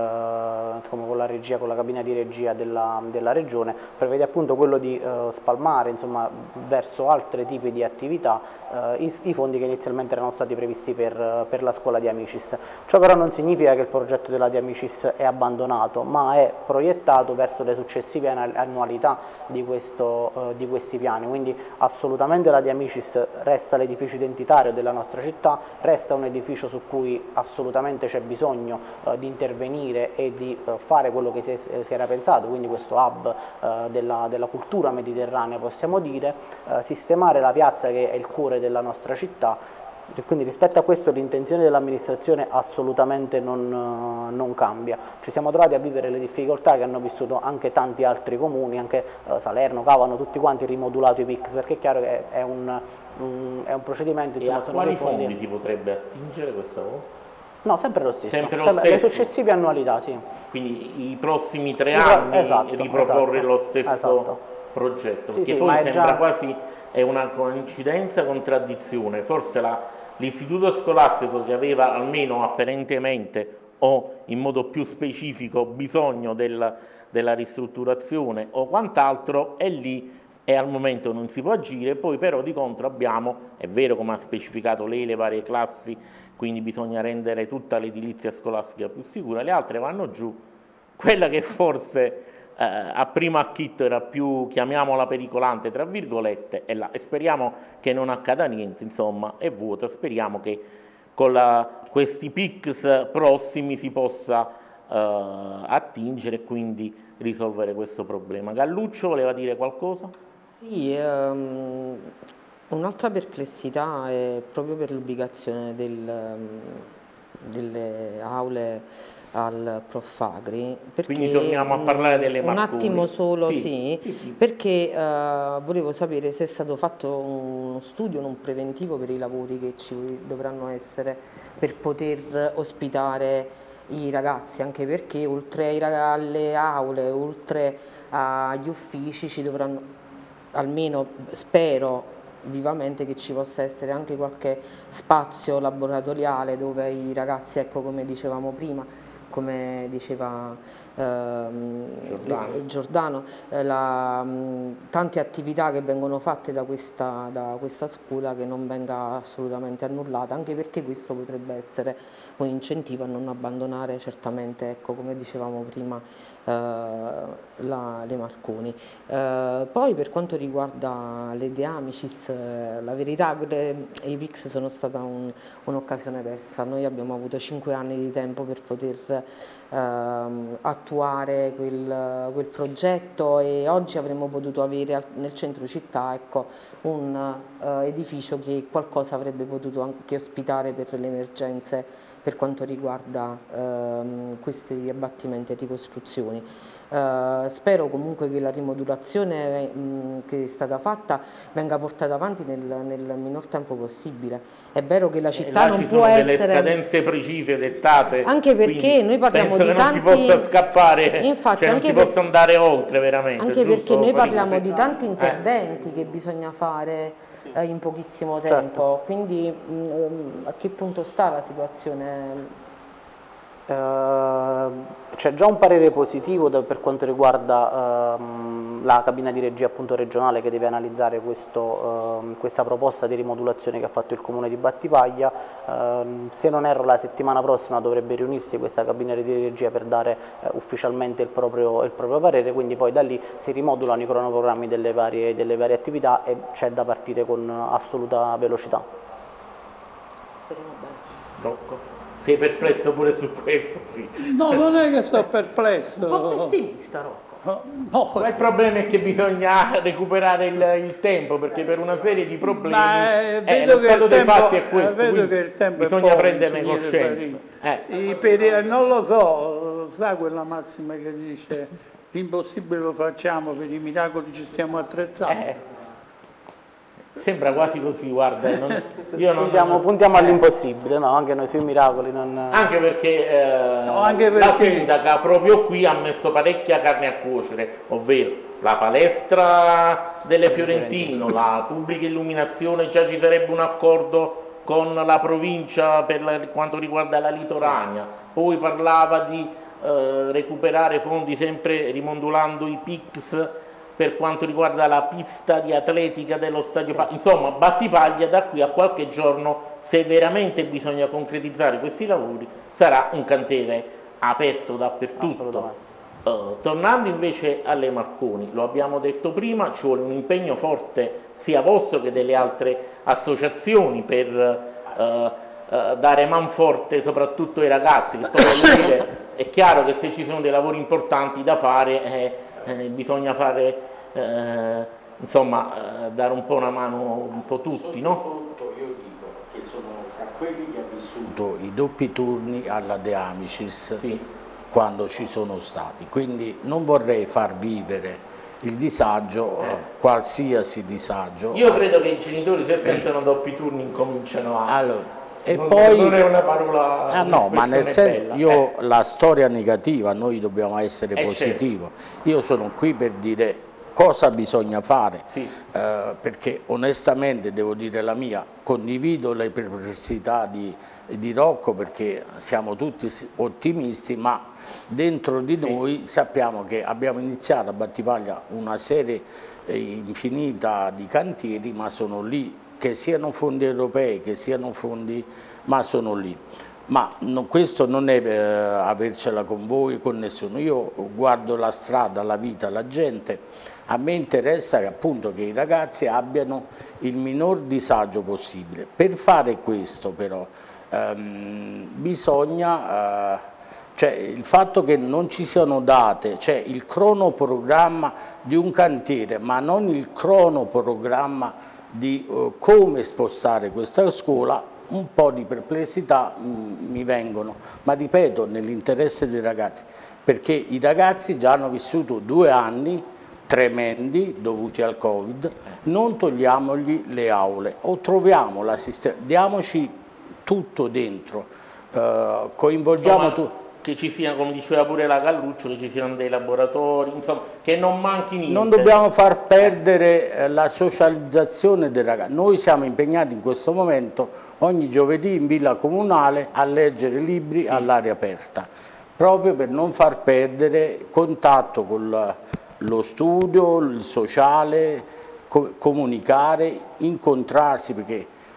eh, come con la regia, con la cabina di regia della, della Regione, prevede appunto quello di eh, spalmare insomma, verso altri tipi di attività eh, i, i fondi che inizialmente erano stati previsti per, per la scuola di Amicis. Ciò però non significa che il progetto della De Amicis è abbandonato, ma è proiettato verso le successive annualità di questo di questi piani, quindi assolutamente la De Amicis resta l'edificio identitario della nostra città, resta un edificio su cui assolutamente c'è bisogno eh, di intervenire e di eh, fare quello che si, si era pensato, quindi questo hub eh, della, della cultura mediterranea possiamo dire, eh, sistemare la piazza che è il cuore della nostra città. Quindi rispetto a questo l'intenzione dell'amministrazione assolutamente non, non cambia. Ci siamo trovati a vivere le difficoltà che hanno vissuto anche tanti altri comuni, anche eh, Salerno, Cavano, tutti quanti rimodulato i P I C S, perché è chiaro che è un, un, è un procedimento... Insomma, E a quali fondi, fondi si potrebbe attingere questa volta? No, sempre lo stesso. Sempre lo sempre, stesso. Le successive annualità, sì. Quindi i prossimi tre I, anni esatto, riproporre esatto, lo stesso esatto. progetto, Sì, perché sì, poi sembra già... quasi è una coincidenza, contraddizione, forse l'istituto scolastico che aveva almeno apparentemente o in modo più specifico bisogno del, della ristrutturazione o quant'altro è lì e al momento non si può agire, poi però di contro abbiamo, è vero come ha specificato lei, le varie classi, quindi bisogna rendere tutta l'edilizia scolastica più sicura, le altre vanno giù, quella che forse eh, a primo acchitto era più, chiamiamola pericolante, tra virgolette, è là. E speriamo che non accada niente, insomma, è vuota, speriamo che con la, questi P I C S prossimi si possa eh, attingere e quindi risolvere questo problema. Galluccio voleva dire qualcosa? Sì, um, un'altra perplessità è proprio per l'ubicazione del, um, delle aule al Profagri, perché quindi torniamo a parlare delle Marconi. Un attimo solo, sì, sì, sì, sì. perché uh, volevo sapere se è stato fatto uno studio, un preventivo per i lavori che ci dovranno essere per poter ospitare i ragazzi, anche perché oltre ai, alle aule, oltre agli uffici ci dovranno, almeno spero vivamente che ci possa essere anche qualche spazio laboratoriale dove i ragazzi, ecco come dicevamo prima, come diceva ehm, Giordano, Giordano eh, la, mh, tante attività che vengono fatte da questa, da questa scuola che non venga assolutamente annullata, anche perché questo potrebbe essere un incentivo a non abbandonare certamente, ecco, come dicevamo prima, la, le Marconi. Eh, poi per quanto riguarda le De Amicis, eh, la verità, le, i P I C S sono stata un'occasione persa. Noi abbiamo avuto cinque anni di tempo per poter ehm, attuare quel, quel progetto, e oggi avremmo potuto avere nel centro città, ecco, un eh, edificio che qualcosa avrebbe potuto anche ospitare per le emergenze per quanto riguarda ehm, questi abbattimenti e ricostruzioni. Eh, spero comunque che la rimodulazione mh, che è stata fatta venga portata avanti nel, nel minor tempo possibile. È vero che la città non può essere... ci sono delle scadenze precise dettate, anche perché noi parliamo penso di che tanti... non si possa scappare, infatti, cioè non anche si per... possa andare oltre veramente. Anche perché noi parliamo Farina? di tanti interventi eh. che bisogna fare eh, in pochissimo tempo, Certo. quindi mh, a che punto sta la situazione? Uh, c'è già un parere positivo da, per quanto riguarda uh, la cabina di regia appunto regionale, che deve analizzare questo, uh, questa proposta di rimodulazione che ha fatto il comune di Battipaglia. Uh, se non erro, la settimana prossima dovrebbe riunirsi questa cabina di regia per dare uh, ufficialmente il proprio, il proprio parere, quindi poi da lì si rimodulano i cronoprogrammi delle varie, delle varie attività e c'è da partire con assoluta velocità. Speriamo bene. Rocco? Sei perplesso pure su questo? Sì. No, non è che sto perplesso. Un po' pessimista, Rocco. No, Ma il problema è che bisogna recuperare il, il tempo, perché per una serie di problemi Ma, eh, eh, vedo lo che stato il dei tempo, fatti è questo, vedo quindi che il tempo è bisogna poco, prenderne ingegnere coscienza. Farina. Eh. I peri- non lo so, sa quella massima che dice l'impossibile lo facciamo, per i miracoli ci stiamo attrezzando. Eh. Sembra quasi così, guarda. Non, io non, puntiamo non, puntiamo eh. all'impossibile, no? Anche noi sui miracoli. Non... Anche perché, eh, no, anche perché la sindaca proprio qui ha messo parecchia carne a cuocere, ovvero la palestra delle Fiorentino, la pubblica illuminazione, già ci sarebbe un accordo con la provincia per la, quanto riguarda la litoranea, poi parlava di eh, recuperare fondi sempre rimodulando i P I C S per quanto riguarda la pista di atletica dello stadio, sì. Insomma, Battipaglia da qui a qualche giorno, se veramente bisogna concretizzare questi lavori, sarà un cantiere aperto dappertutto. Uh, tornando invece alle Marconi, lo abbiamo detto prima, ci vuole un impegno forte sia vostro che delle altre associazioni per uh, uh, dare manforte soprattutto ai ragazzi, che poi dire, è chiaro che se ci sono dei lavori importanti da fare eh, Eh, bisogna fare, eh, insomma, eh, dare un po' una mano un po' tutti, no? Sotto io dico che sono fra quelli che hanno vissuto i doppi turni alla De Amicis, sì, quando ci sono stati, quindi non vorrei far vivere il disagio, eh. qualsiasi disagio. Io credo che i genitori, se sentono doppi turni, incominciano a... Allora, e non, poi, non è una parola, ah no, ma nel senso, bella. io eh. la storia negativa, noi dobbiamo essere eh positivi. Certo. Io sono qui per dire cosa bisogna fare, sì. eh, perché onestamente devo dire la mia, condivido le perplessità di, di Rocco, perché siamo tutti ottimisti, ma dentro di sì. noi sappiamo che abbiamo iniziato a Battipaglia una serie infinita di cantieri, ma sono lì, che siano fondi europei, che siano fondi, ma sono lì. Ma no, questo non è eh, avercela con voi, con nessuno. Io guardo la strada, la vita, la gente. A me interessa che, appunto, che i ragazzi abbiano il minor disagio possibile. Per fare questo però ehm, bisogna, eh, cioè il fatto che non ci siano date, cioè il cronoprogramma di un cantiere, ma non il cronoprogramma di uh, come spostare questa scuola, un po' di perplessità mh, mi vengono, ma ripeto, nell'interesse dei ragazzi, perché i ragazzi già hanno vissuto due anni tremendi dovuti al Covid, non togliamogli le aule o troviamo la sistema, diamoci tutto dentro, uh, coinvolgiamo tutto. Che ci siano, come diceva pure la Galluccio, che ci siano dei laboratori, insomma, che non manchi niente. Non dobbiamo far perdere eh, la socializzazione dei ragazzi. Noi siamo impegnati in questo momento ogni giovedì in Villa Comunale a leggere libri sì. all'aria aperta, proprio per non far perdere contatto con lo studio, il sociale, co comunicare, incontrarsi, perché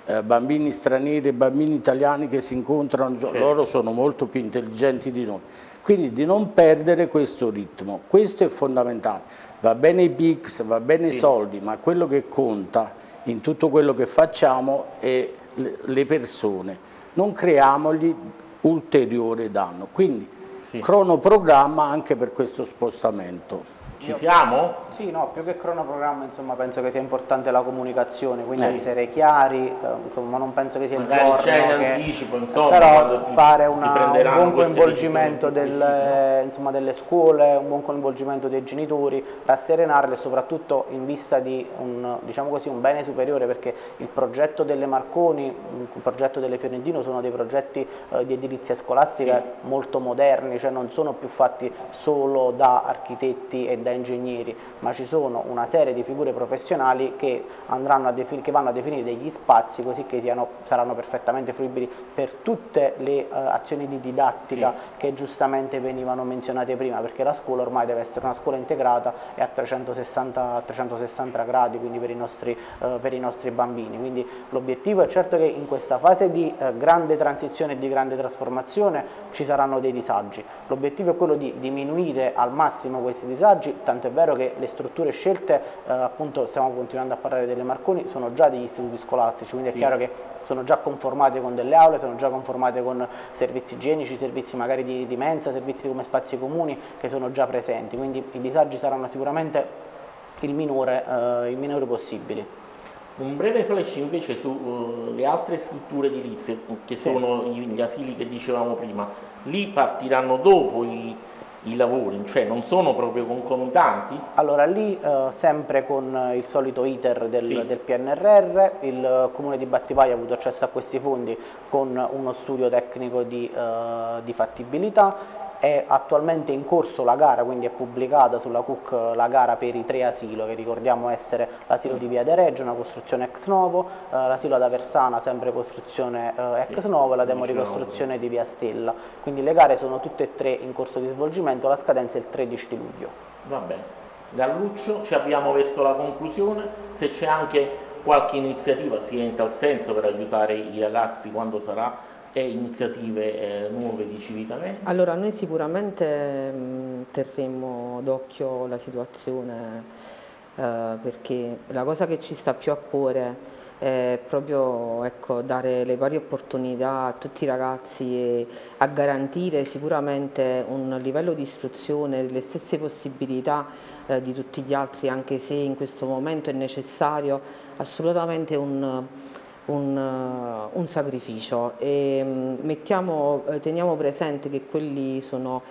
eh, bambini stranieri e bambini italiani che si incontrano, certo. Loro sono molto più intelligenti di noi. Quindi di non perdere questo ritmo, questo è fondamentale. Va bene i P I C S, va bene sì. i soldi, ma quello che conta in tutto quello che facciamo è le persone. Non creiamogli ulteriore danno. Quindi sì. cronoprogramma anche per questo spostamento. Ci siamo? Sì, no, più che cronoprogramma, insomma, penso che sia importante la comunicazione, quindi eh. essere chiari, eh, insomma, non penso che sia il Magari giorno già in che... anticipo, insomma, però si, fare si una, un buon coinvolgimento del, insomma, delle scuole, un buon coinvolgimento dei genitori, rasserenarle, soprattutto in vista di un, diciamo così, un bene superiore, perché il progetto delle Marconi, il progetto delle Fiorentino sono dei progetti eh, di edilizia scolastica sì. molto moderni, cioè non sono più fatti solo da architetti e da ingegneri, ma ci sono una serie di figure professionali che, andranno a che vanno a definire degli spazi così che siano, saranno perfettamente fruibili per tutte le uh, azioni di didattica sì. che giustamente venivano menzionate prima, perché la scuola ormai deve essere una scuola integrata e a trecentosessanta gradi, quindi per i nostri, uh, per i nostri bambini. Quindi l'obiettivo è certo che in questa fase di uh, grande transizione e di grande trasformazione ci saranno dei disagi. L'obiettivo è quello di diminuire al massimo questi disagi, tanto è vero che le strutture scelte, eh, appunto stiamo continuando a parlare delle Marconi, sono già degli istituti scolastici, quindi sì. è chiaro che sono già conformate con delle aule, sono già conformate con servizi igienici, servizi magari di, di mensa, servizi come spazi comuni che sono già presenti, quindi i disagi saranno sicuramente il minore, eh, il minore possibile. Un breve flash invece sulle uh, altre strutture edilizie che sì. sono gli asili che dicevamo prima, lì partiranno dopo i i lavori, cioè non sono proprio concomitanti? Allora lì eh, sempre con il solito iter del, sì. del P N R R, il Comune di Battipaglia ha avuto accesso a questi fondi con uno studio tecnico di, eh, di fattibilità. È attualmente in corso la gara, quindi è pubblicata sulla C U C la gara per i tre asilo, che ricordiamo essere l'asilo di Via de Reggio, una costruzione ex novo, eh, l'asilo ad Aversana, sempre costruzione eh, ex novo, e la demoricostruzione di Via Stella. Quindi le gare sono tutte e tre in corso di svolgimento, la scadenza è il tredici di luglio. Va bene. Galluccio, ci abbiamo verso la conclusione, se c'è anche qualche iniziativa sia in tal senso per aiutare i ragazzi quando sarà, e iniziative eh, nuove di Civitamente? Allora, noi sicuramente mh, terremo d'occhio la situazione eh, perché la cosa che ci sta più a cuore è proprio ecco, dare le pari opportunità a tutti i ragazzi e a garantire sicuramente un livello di istruzione, le stesse possibilità eh, di tutti gli altri, anche se in questo momento è necessario assolutamente un Un, un sacrificio e mettiamo, teniamo presente che quelli sono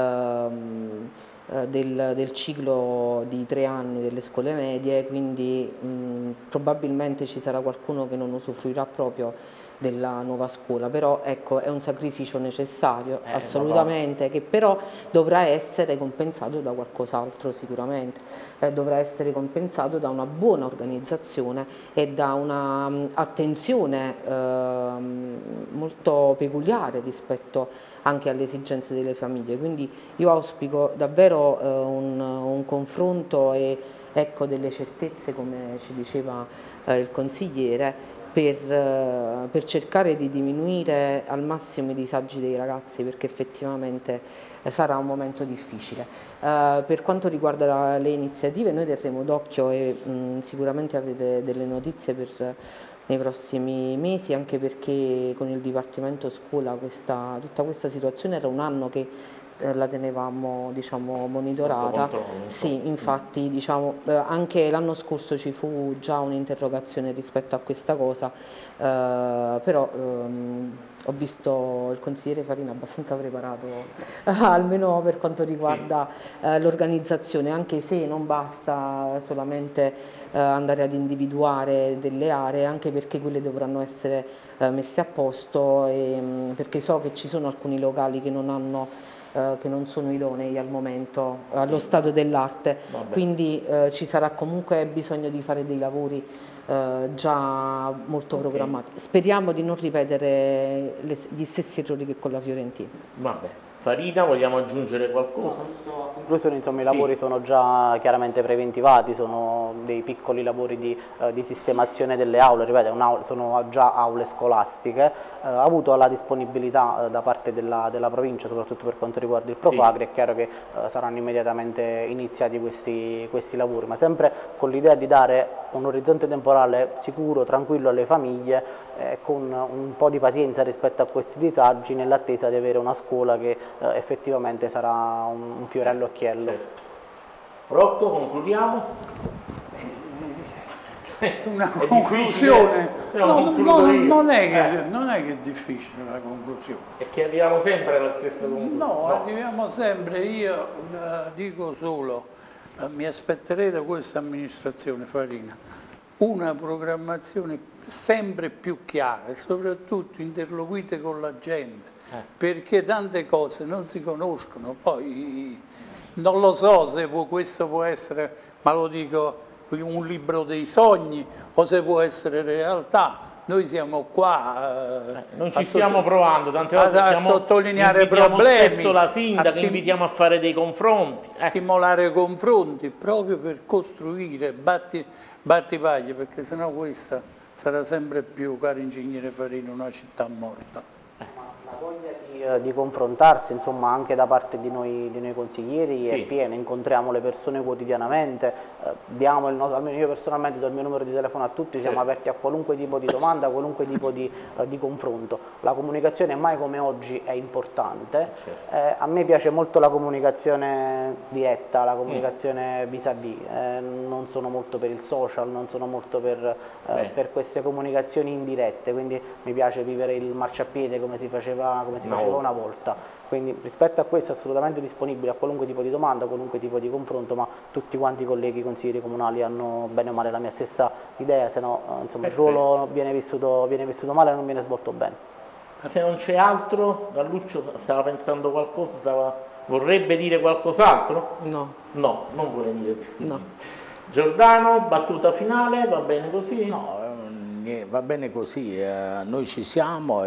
ehm, del, del ciclo di tre anni delle scuole medie, quindi mh, probabilmente ci sarà qualcuno che non usufruirà proprio della nuova scuola, però ecco è un sacrificio necessario eh, assolutamente, che però dovrà essere compensato da qualcos'altro sicuramente, eh, dovrà essere compensato da una buona organizzazione e da una um, attenzione eh, molto peculiare rispetto anche alle esigenze delle famiglie, quindi io auspico davvero eh, un, un confronto e ecco delle certezze, come ci diceva eh, il consigliere, Per, per cercare di diminuire al massimo i disagi dei ragazzi, perché effettivamente sarà un momento difficile. Uh, per quanto riguarda la, le iniziative, noi terremo d'occhio e mh, sicuramente avrete delle notizie per, nei prossimi mesi, anche perché con il Dipartimento Scuola questa, tutta questa situazione era un anno che la tenevamo diciamo, monitorata. Sì, infatti diciamo, eh, anche l'anno scorso ci fu già un'interrogazione rispetto a questa cosa, eh, però ehm, ho visto il consigliere Farina abbastanza preparato, eh, almeno per quanto riguarda sì. eh, l'organizzazione, anche se non basta solamente eh, andare ad individuare delle aree, anche perché quelle dovranno essere eh, messe a posto, e, mh, perché so che ci sono alcuni locali che non hanno Uh, che non sono idonei al momento, uh, allo stato dell'arte, quindi uh, ci sarà comunque bisogno di fare dei lavori uh, già molto okay. programmati. Speriamo di non ripetere le, gli stessi errori che con la Fiorentina. Vabbè. Farina, vogliamo aggiungere qualcosa? A conclusione, insomma, i lavori sì. sono già chiaramente preventivati, sono dei piccoli lavori di, eh, di sistemazione delle aule, ripeto, sono già aule scolastiche, eh, ha avuto la disponibilità eh, da parte della, della provincia, soprattutto per quanto riguarda il Profagri, sì. È chiaro che eh, saranno immediatamente iniziati questi, questi lavori, ma sempre con l'idea di dare un orizzonte temporale sicuro, tranquillo alle famiglie, eh, con un po' di pazienza rispetto a questi disagi, nell'attesa di avere una scuola che eh, effettivamente sarà un, un fiore all'occhiello. Certo. Rocco, concludiamo? Una conclusione, no, no, no, non, è che, eh. non è che è difficile la conclusione. È che arriviamo sempre alla stessa conclusione. No, no. arriviamo sempre, io uh, dico solo, uh, mi aspetterei da questa amministrazione Farina una programmazione sempre più chiara e soprattutto interloquite con la gente, eh. perché tante cose non si conoscono, poi non lo so se può, questo può essere, ma lo dico, un libro dei sogni o se può essere realtà. Noi siamo qua eh, non ci stiamo provando tante volte a, a stiamo, sottolineare problemi, spesso la sindaca, invitiamo a fare dei confronti, eh. stimolare confronti proprio per costruire batti, battipaglie, perché sennò questa sarà sempre più, caro ingegnere Farina, una città morta. La voglia di, di confrontarsi, insomma, anche da parte di noi, di noi consiglieri, sì. è piena, incontriamo le persone quotidianamente, eh, diamo il nostro, almeno io personalmente do il mio numero di telefono a tutti, siamo certo. aperti a qualunque tipo di domanda, a qualunque tipo di, eh, di confronto. La comunicazione mai come oggi è importante, certo. eh, a me piace molto la comunicazione diretta, la comunicazione vis-à-vis, eh, non sono molto per il social, non sono molto per, eh, per queste comunicazioni indirette, quindi mi piace vivere il marciapiede come si faceva come si faceva una volta, quindi rispetto a questo assolutamente disponibile a qualunque tipo di domanda, a qualunque tipo di confronto, ma tutti quanti i colleghi consiglieri comunali hanno bene o male la mia stessa idea, se no insomma, il ruolo viene vissuto, viene vissuto male e non viene svolto bene. Se non c'è altro, Galluccio stava pensando qualcosa, stava, vorrebbe dire qualcos'altro? No. No, non vuole dire più. No. Giordano, battuta finale, va bene così? No, va bene così, eh, noi ci siamo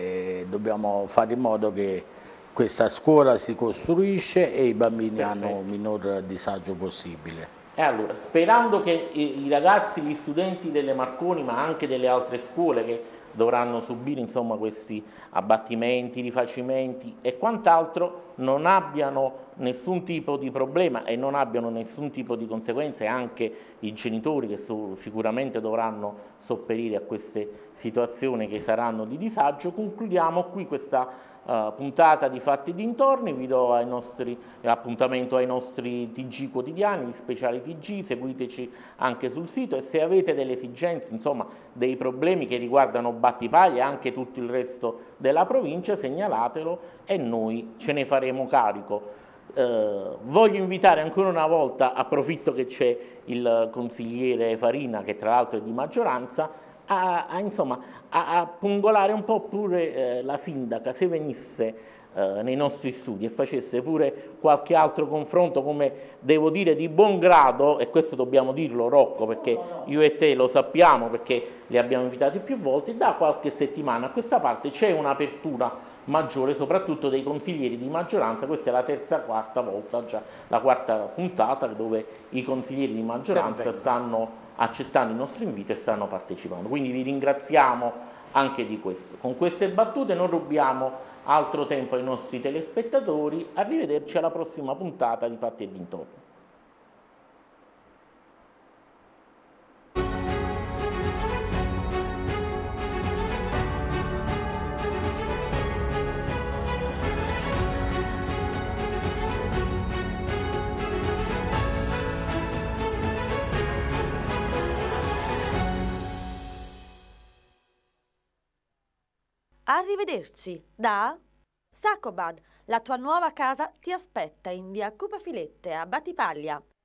e dobbiamo fare in modo che questa scuola si costruisce e i bambini Perfetto. hanno un minor disagio possibile. E allora, sperando che i, i ragazzi, gli studenti delle Marconi, ma anche delle altre scuole che dovranno subire insomma, questi abbattimenti, rifacimenti e quant'altro, non abbiano nessun tipo di problema e non abbiano nessun tipo di conseguenze, anche i genitori che so, sicuramente dovranno sopperire a queste situazioni che saranno di disagio. Concludiamo qui questa Uh, puntata di Fatti e Dintorni, vi do ai nostri, appuntamento ai nostri T G quotidiani, gli speciali T G, seguiteci anche sul sito e se avete delle esigenze, insomma dei problemi che riguardano Battipaglia e anche tutto il resto della provincia, segnalatelo e noi ce ne faremo carico. Uh, voglio invitare ancora una volta, approfitto che c'è il consigliere Farina che tra l'altro è di maggioranza, A, a, insomma, a, a pungolare un po' pure eh, la sindaca, se venisse eh, nei nostri studi e facesse pure qualche altro confronto, come devo dire di buon grado, e questo dobbiamo dirlo Rocco, perché io e te lo sappiamo, perché li abbiamo invitati più volte, da qualche settimana a questa parte c'è un'apertura maggiore, soprattutto dei consiglieri di maggioranza. Questa è la terza, quarta volta, già la quarta puntata, dove i consiglieri di maggioranza stanno accettando il nostro invito e stanno partecipando, quindi vi ringraziamo anche di questo. Con queste battute non rubiamo altro tempo ai nostri telespettatori, arrivederci alla prossima puntata di Fatti e Dintorni. Arrivederci da Sacobad, la tua nuova casa ti aspetta in via Cupafilette a Battipaglia.